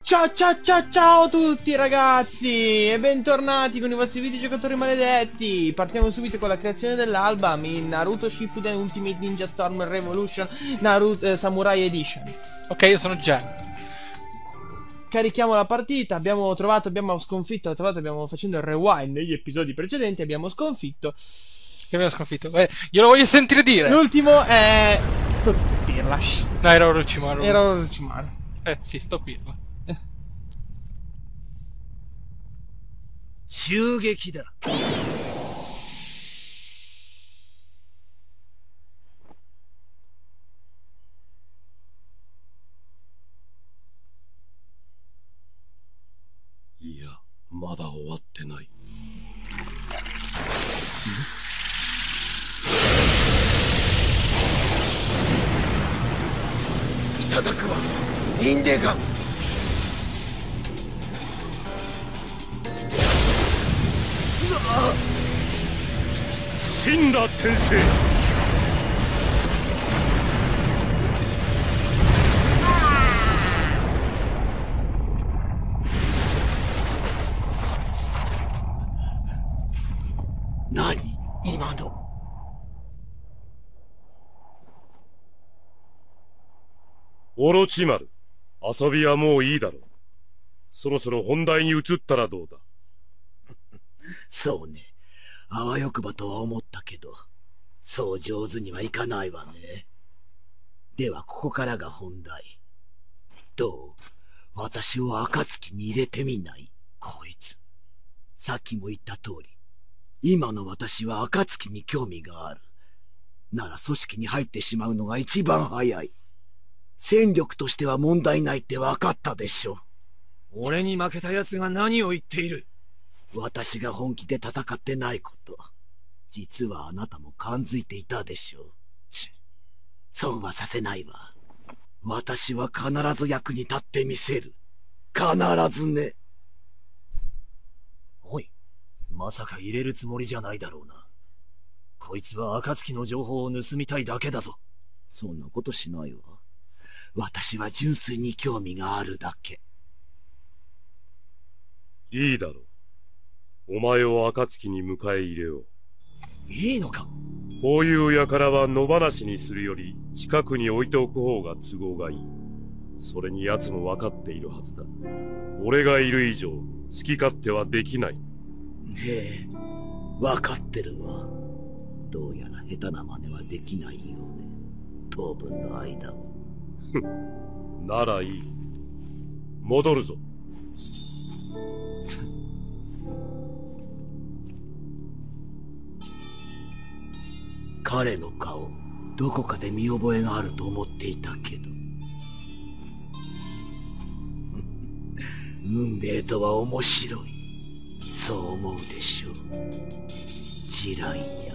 Ciao ciao ciao ciao a tutti ragazzi e bentornati con i vostri videogiocatori maledetti. Partiamo subito con la creazione dell'album in Naruto Shippuden Ultimate Ninja Storm Revolution Naruto Samurai Edition. Ok, io sono Gian. Carichiamo la partita, abbiamo sconfitto, abbiamo facendo il rewind negli episodi precedenti, abbiamo sconfitto. Che abbiamo sconfitto? Io lo voglio sentire dire. L'ultimo è... sto Pirlash. No, era Orochimaru. Era Orochimaru. Sì, sto Pirla. 襲撃だ。 いや、まだ終わってない。いただくわ、インデガン。神羅転生。何今の。オロチマル、遊びはもういいだろう。そろそろ本題に移ったらどうだ。 そうね。あわよくばとは思ったけど、そう上手にはいかないわね。ではここからが本題。どう？私を暁に入れてみない？こいつ。さっきも言った通り、今の私は暁に興味がある。なら組織に入ってしまうのが一番早い。戦力としては問題ないって分かったでしょ。 俺に負けた奴が何を言っている？ 私が本気で戦ってないこと、実はあなたも感づいていたでしょう。損はさせないわ。私は必ず役に立ってみせる。必ずね。 おい、まさか入れるつもりじゃないだろうな。こいつは暁の情報を盗みたいだけだぞ。 そんなことしないわ。私は純粋に興味があるだけ。 いいだろう。お前を暁に迎え入れよう。 いいのか？ こういう輩は野放しにするより近くに置いておく方が都合がいい。それに奴も分かっているはずだ。俺がいる以上好き勝手はできない。 ねえ、分かってるわ。どうやら下手な真似はできないようね。当分の間は。 ならいい。戻るぞ。 彼の顔、どこかで見覚えがあると思っていたけど。運命とは面白い。そう思うでしょう。ジライア。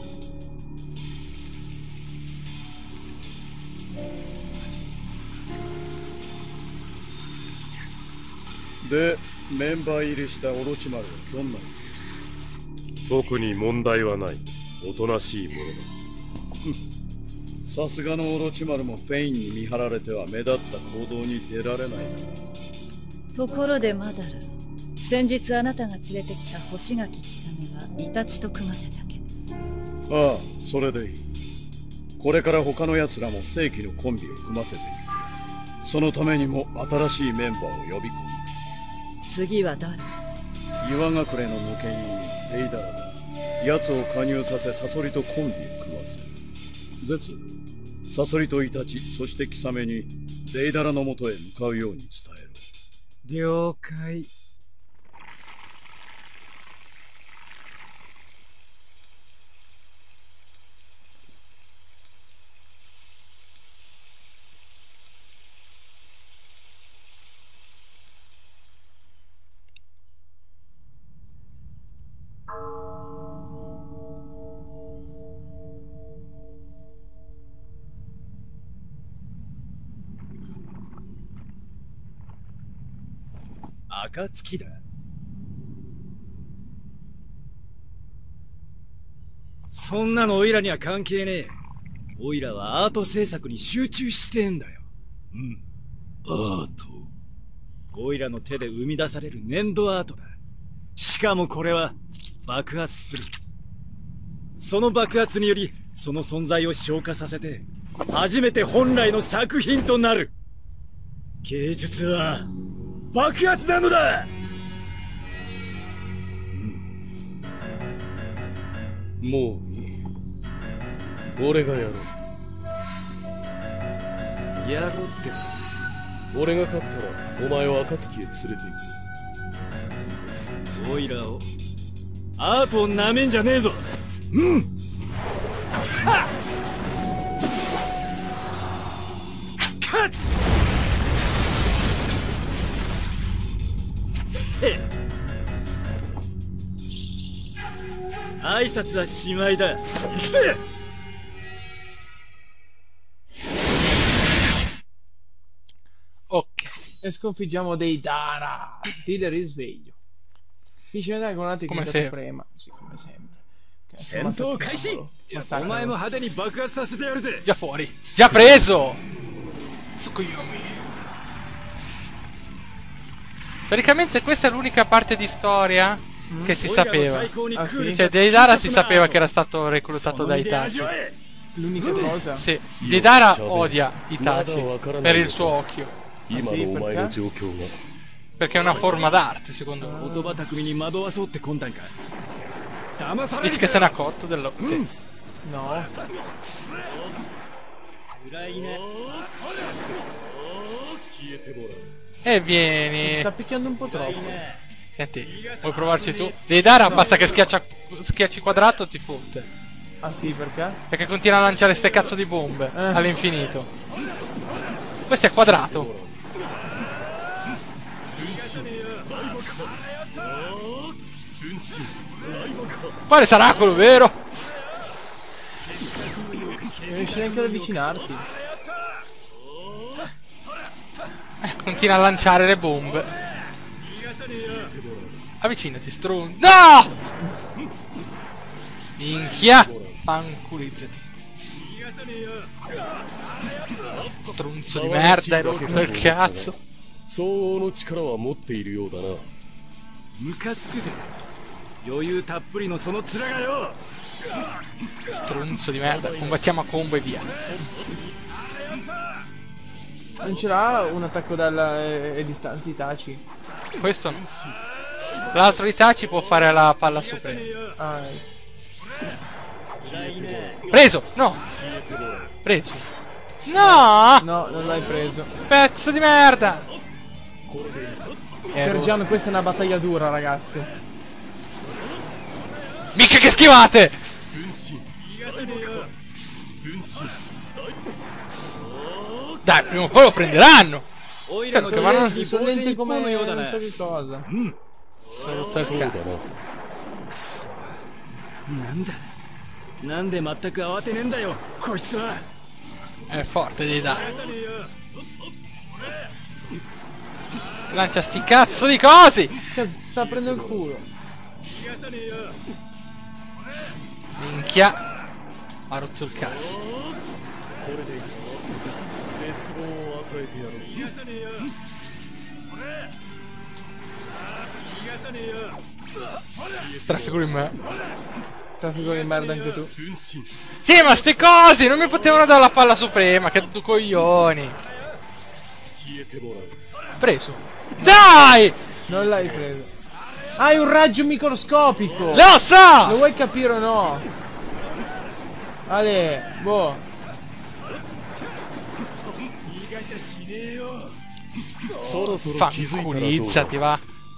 で、メンバー入りしたオロチマルはどんなに？ 特に問題はない。おとなしいものだ。 さすがのオロチマルもフェインに見張られては目立った行動に出られないな。 ところでマダラ、先日あなたが連れてきた星垣貴様はイタチと組ませたけど。 ああ、それでいい。これから他の奴らも正規のコンビを組ませていく。そのためにも新しいメンバーを呼び込む。 次は誰？ 岩隠れの抜け人デイダラだ。奴を加入させサソリとコンビを組ませる。ゼツ、サソリとイタチ、そしてキサメにデイダラのもとへ向かうように伝えろ。 了解。暁だ。そんなのオイラには関係ねえ。オイラはアート制作に集中してんだよ。うん。 アート。 オイラの手で生み出される粘土アートだ。しかもこれは爆発する。その爆発によりその存在を消化させて初めて本来の作品となる。芸術は爆発なのだ。 もういい。俺がやろう。 やろうって。 俺が勝ったらお前を暁へ連れて行く。 オイラをアートをなめんじゃねえぞ。うん。はっ勝つ。挨拶はしまいだ。行くぜ。 Ok. E sconfiggiamo dei Dara. Stile risveglio. Finisce dai con una tecnica suprema. Sì, come sempre. Sento Kaishi. Massacro. Già fuori. Già preso. Tsukuyomi. Teoricamente questa è l'unica parte di storia che si sapeva. Ah, sì? Cioè Deidara si sapeva che era stato reclutato da Itachi. L'unica cosa? Sì. Deidara odia Itachi per il suo occhio. Ah, sì, perché? Perché è una forma d'arte, secondo me. Dici che se n'è accorto dello... Sì. No. E vieni. Sta picchiando un po' troppo. Senti, vuoi provarci tu? Deidara basta che schiacci quadrato ti fotte. Ah sì, perché? Perché continua a lanciare ste cazzo di bombe all'infinito. Questo è quadrato. Quale sarà quello vero? Non riesci neanche ad avvicinarti. Continua a lanciare le bombe. Avvicinati, stron... No! Minchia! Panculizzati. Stronzo di merda, hai rotto il cazzo. Stronzo di merda, combattiamo a combo e via. Non c'era un attacco dalla distanza Itachi? Questo no. L'altro Itachi può fare la palla suprema. Ah, Preso! No! Preso! No! no, non l'hai preso. Pezzo di merda! Per Gian questa è una battaglia dura, ragazzi. Mica che schivate! Dai, prima o poi lo prenderanno! Sento che vanno... Sono lenti come non so che cosa. Sono rotto il cazzo. È forte di dare. Lancia sti cazzo di cosi! Sta prendendo il culo. Minchia. Ha rotto il cazzo. Straffico in me. Traffico di merda anche tu. Sì, ma ste cose non mi potevano dare la palla suprema. Che due coglioni. Preso. Dai! Non l'hai preso. Hai un raggio microscopico. Lo so! Lo vuoi capire o no? Ale, boh. Fanculizzati, va.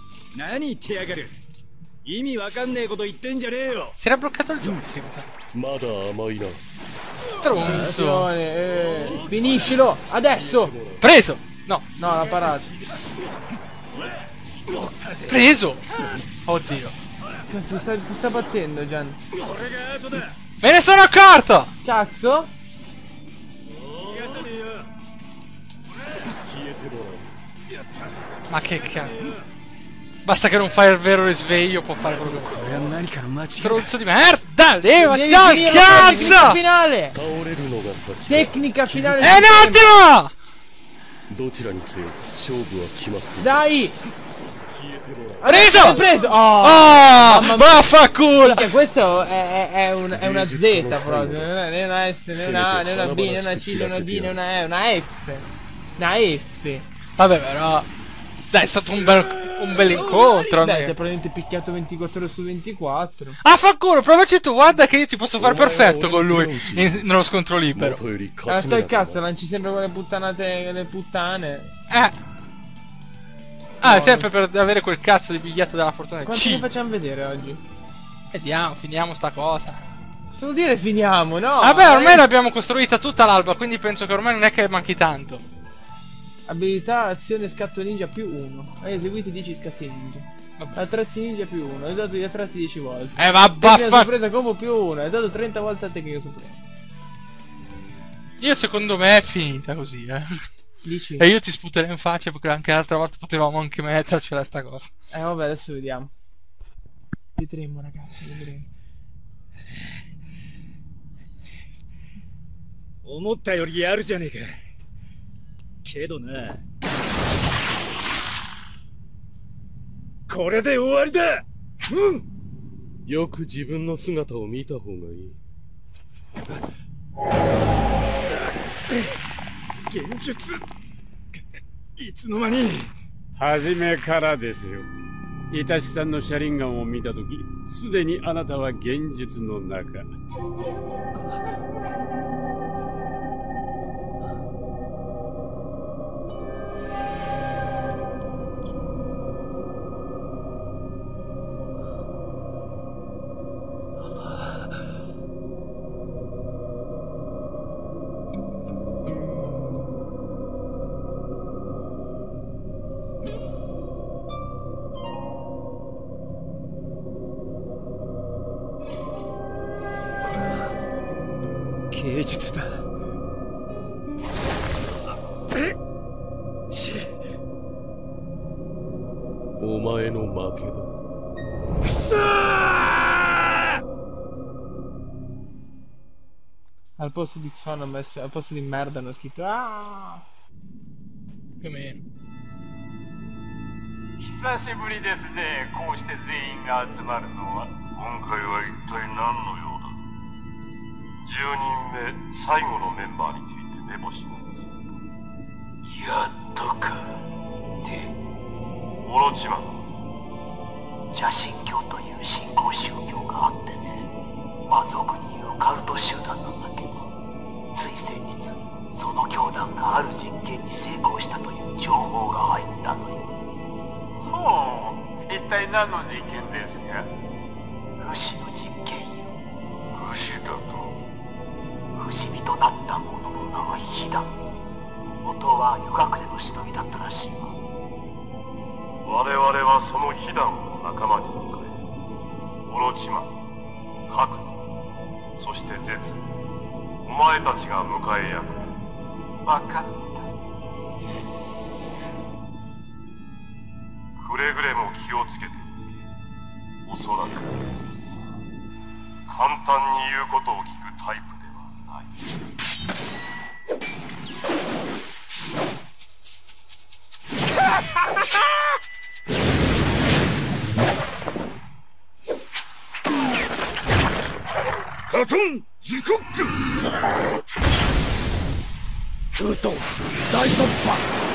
Si era bloccato il joystick. Stronzo. Finiscilo, adesso. Preso. No. No, l'ha parato. Preso. Oddio. Cazzo, ti sta battendo, Gian. Me ne sono accorto. Cazzo. Ma che cazzo. Basta che non fai il vero risveglio, può fare quello che vuoi. Stronzo di merda, levati dal cazzo! Finale! Tecnica finale! Un attimo! どちらにせよ勝負は決まっている。 Dai! Preso! L'ho preso! Oh! Ah! Mamma mia. Vaffanculo! Perché questo è una Z proprio, non è una S, né una A, né una B, né una C, né una D, né una E, una F. Una F. Vabbè, però dai, è stato un bel incontro. Dai, ti ha probabilmente picchiato 24 ore su 24. Ah, fa culo, provaci tu, guarda che io ti posso fare perfetto con lui nello scontro libero. Ah, sto il cazzo, lanci sempre quelle puttanate, le puttane. Ah, sempre per avere quel cazzo di biglietto della fortuna. Quanto ne facciamo vedere oggi? Vediamo, finiamo sta cosa. Cosa vuol dire finiamo, no? Vabbè, ormai l'abbiamo costruita tutta l'alba, quindi penso che ormai non è che manchi tanto. Abilità, azione, scatto ninja più 1. Hai eseguito 10 scatti ninja. Vabbè. Attrezzi ninja più 1. Hai usato gli attrezzi 10 volte. Vabbè. Tecnica sorpresa combo più 1. Hai usato 30 volte la tecnica sorpresa. Io secondo me è finita così, Dici? E io ti sputerei in faccia perché anche l'altra volta potevamo anche mettercela sta cosa. Vabbè, adesso vediamo. Vedremo, ragazzi, vedremo. 思ったよりやるじゃねえか。けどな、これで終わりだ。 よく自分の姿を見た方がいい。 現実、いつの間に。 初めからですよ。イタチさんの車輪ガンを見たとき、すでにあなたは現実の中。 芸術だ。 お前の負けだ。 くそー！ Al posto di Xon hanno messo, al posto di merda hanno scritto ah! Più o meno. 久しぶりですね。こうして全員が集まるのは。今回は一体何の用だ。10人目最後のメンバーについて目星がついた。やっとか。で、オロチマン。 邪神教という新興宗教があってね、魔族に言うカルト集団なんだけど、つい先日その教団がある実験に成功したという情報が入ったのよ。 ほう、一体何の実験ですか。 不死の実験よ。 不死だと。 不死身となった者の名はヒダン。元は湯隠れの忍びだったらしいわ。 我々はそのヒダンを仲間に迎え、オロチマン、白ズ、そしてゼツ、お前たちが迎え役だ。分かった。くれぐれも気をつけておけ。おそらく簡単に言うことを聞くタイプではない。 カトンズコック。 ウートン大突破。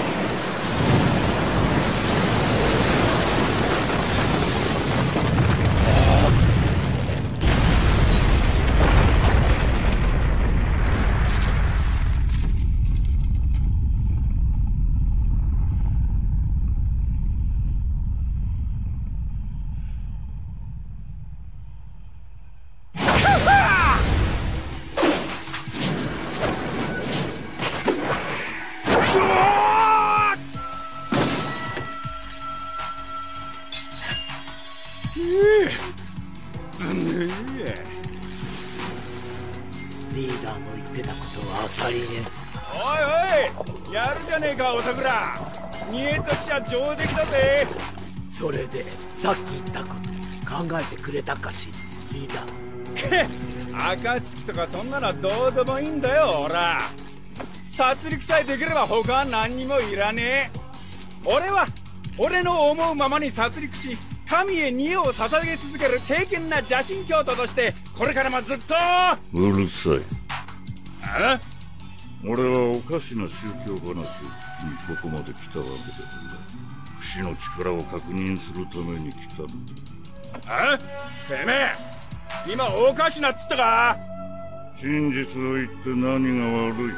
リーダーの言ってたことは当たりね。 おいおい、やるじゃねえかおさくら。煮えとしちゃ上出来だぜ。 それでさっき言ったこと考えてくれたかしリーダー。 暁とかそんなのどうでもいいんだよ、ほら。 殺戮さえできれば他は何にもいらねえ。俺は俺の思うままに殺戮し神へ煮えを捧げ続ける敬虔な邪神教徒としてこれからもずっと。 うるさい。 あ？ 俺はおかしな宗教話にここまで来たわけだが、不死の力を確認するために来たの。 あ？てめえ今おかしなっつったか？ 真実を言って何が悪い？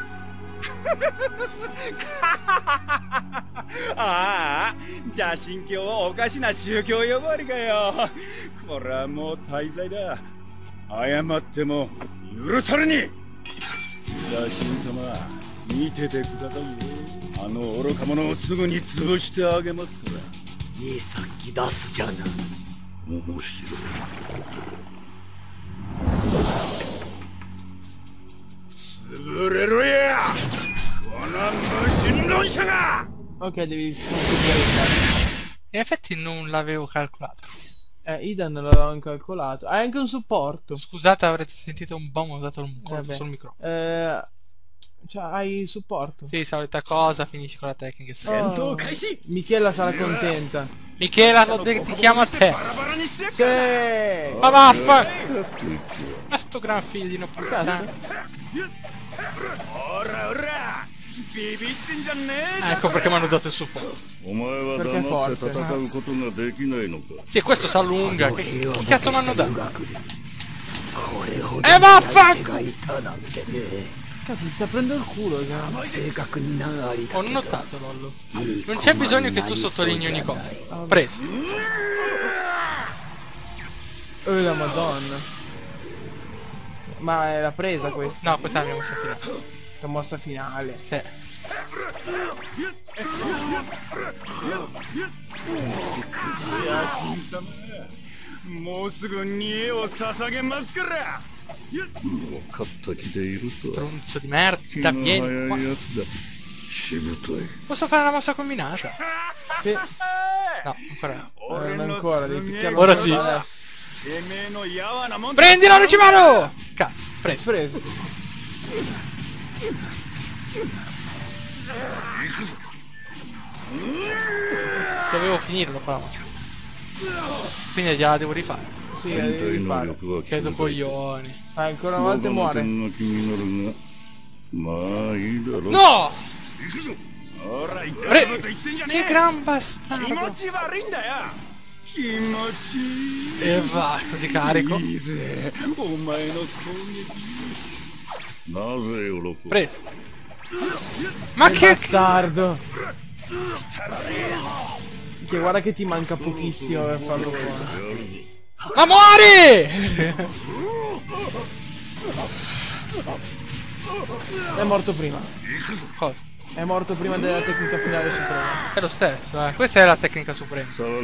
ああ、邪神教はおかしな宗教呼ばわりかよ。これはもう大罪だ。謝っても許されねえ。邪神様、見ててくださいよ。あの愚か者をすぐに潰してあげますから。 いい殺気出すじゃな。 面白い。 潰れろやこの無神論者が。 Ok, devi sconfiggere. In effetti non l'avevo calcolato. Idan l'avevamo calcolato. Hai anche un supporto. Scusate, avrete sentito un boom, ho dato un colpo sul microfono. Cioè, hai supporto. Sì, solita cosa, finisci con la tecnica. Oh, Michela sarà contenta. Michela, ti chiamo a te. Sì. Ma vaffanculo. Ma sto gran figlio di una puttana. Ecco perché mi hanno dato il supporto. Perché è forte. Sì, questo si allunga. Che cazzo mi hanno dato? Vaffanculo! Cazzo, si sta prendendo il culo. Ho notato, Lollo. Non c'è bisogno che tu sottolinei ogni cosa. Preso. La madonna. Ma è la presa questa? No, questa è la mia mossa finale. La mossa finale. Sì. Stronzo di merda, vieni qua. Posso fare una mossa combinata? Sì. No, ancora. Non ancora, devi picchiarlo. Ora sì. Adesso. Prendilo, Orochimaru! Cazzo, preso. Dovevo finirlo qua la mossa. Quindi gliela devo rifare. Sì, la devi rifare. Che coglioni. Ancora una volta muore. No! Che gran bastardo. E va, così carico. Preso. Ma che bastardo. Che guarda che ti manca pochissimo per farlo fuori. Ma muori! È morto prima. Cosa? È morto prima della tecnica finale suprema. È lo stesso, eh. Questa è la tecnica suprema.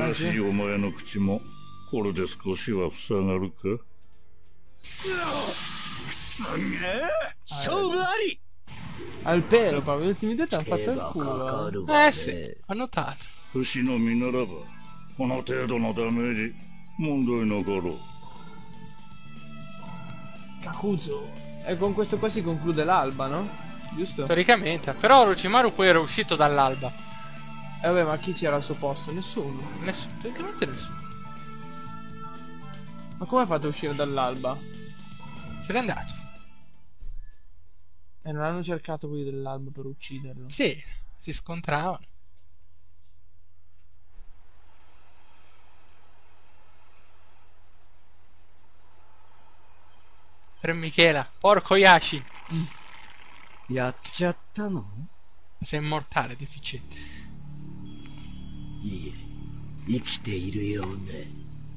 Al pelo, proprio. Gli ultimi due ti hanno fatto il culo. Sì, ho notato. Kakuzu. E con questo qua si conclude l'alba, no? Giusto? Teoricamente. Però Orochimaru poi era uscito dall'alba. Vabbè, ma chi c'era al suo posto? Nessuno. Teoricamente nessuno. Ma come ha fatto a uscire dall'alba? Se n'è andato. E non hanno cercato quelli dell'alba per ucciderlo? Sì, si scontravano. Per Michela, porco Yashi. Sei immortale, deficiente. いえ、生きているよね。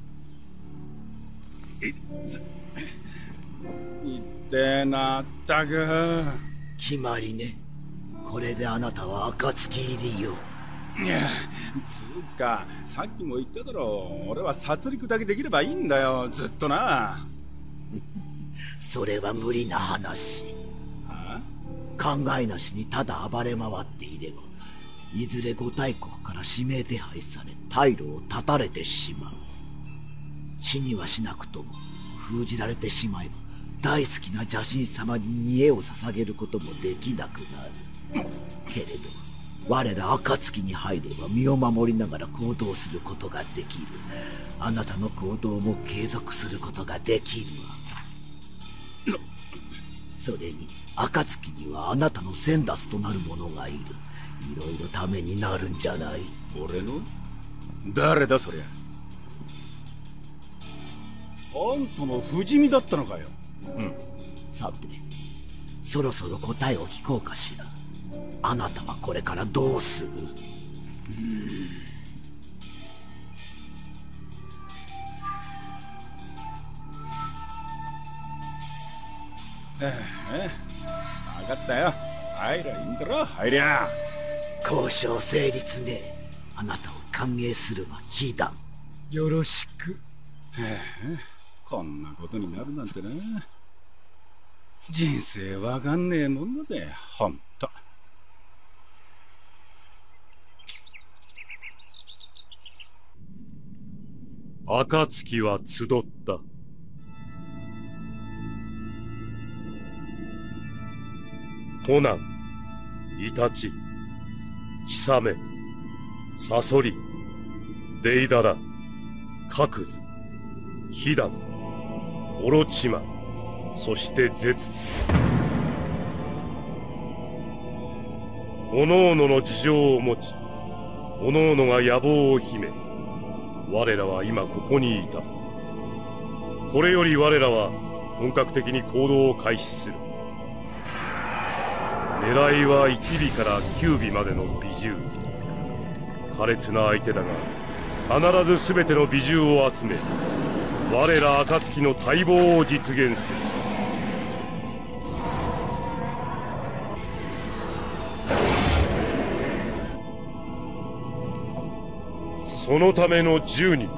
ってなったく。 決まりね。これであなたは暁入りよ。 いや、つうか、さっきも言っただろ。俺は殺戮だけできればいいんだよ、ずっとな。 それは無理な話。考えなしにただ暴れ回っていれば、いずれ五大国から指名手配され退路を断たれてしまう。死にはしなくとも封じられてしまえば大好きな邪神様に家を捧げることもできなくなる。 けれど我ら暁に入れば身を守りながら行動することができる。あなたの行動も継続することができるわ。それに暁にはあなたの先達となる者がいる。いろいろためになるんじゃない？ 俺の？誰だそりゃ。あんたの不死身だったのかよ。 うん。さてそろそろ答えを聞こうかしら。あなたはこれからどうする？ 分かったよ。入りゃいいんだろ。入りゃ。 交渉成立ね。あなたを歓迎するわ、非難。 よろしく。 こんなことになるなんてな。人生わかんねえもんだぜ、ほんと。 暁は集った。コナン、イタチ、キサメ、サソリ、デイダラ、カクズ、ヒダン、オロチマ、そしてゼツ。おのおのの事情を持ち、おのおのが野望を秘め、我らは今ここにいた。これより我らは本格的に行動を開始する。狙いは1尾から9尾までの美獣。苛烈な相手だが必ず全ての美獣を集め、我ら暁の待望を実現する。そのための10人。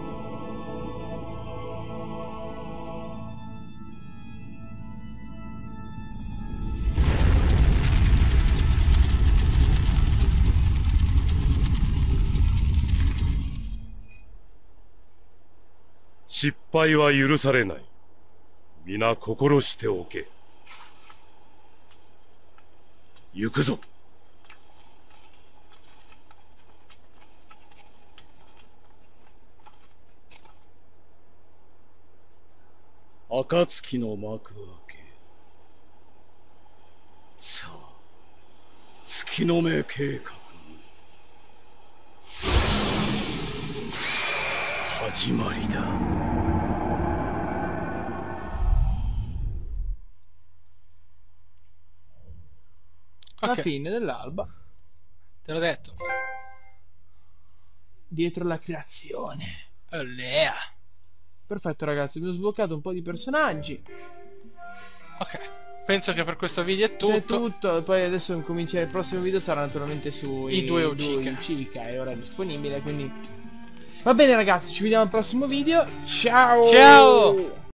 失敗は許されない。皆心しておけ。行くぞ。 暁の幕開け。さあ、月の目計画始まりだ。 La fine dell'alba. Te l'ho detto. Dietro la creazione. Lea. Perfetto ragazzi, abbiamo sbloccato un po' di personaggi. Ok, penso che per questo video è tutto. È tutto, poi adesso comincerà il prossimo video, sarà naturalmente su I due Uchica. È ora disponibile, quindi va bene ragazzi, ci vediamo al prossimo video. Ciao! Ciao!